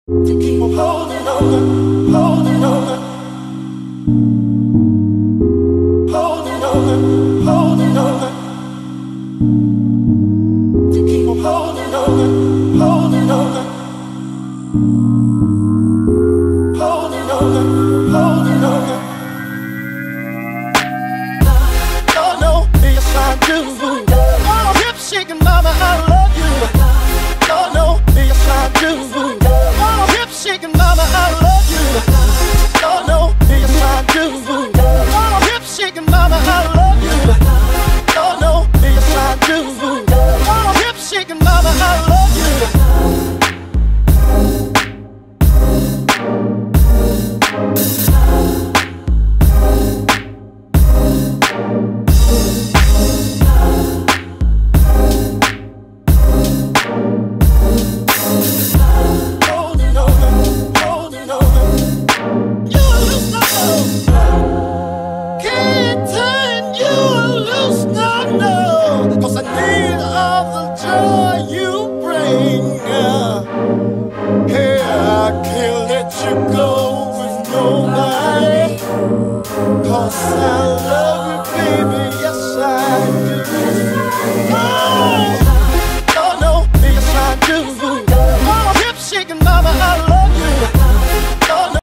to keep on holding on, holding on, holding on, holding on, to keep on holding on, holding on, holding on, holding on. Oh no, yes I do. Oh, hip shaking mama, I love you. Oh no, yes I do. Oh, hip shaking mama, I love you. Oh no, yes I do. Oh, hip shaking mama, I love you. Oh no, yes I do. Oh, hip shaking mama, I love you. Cause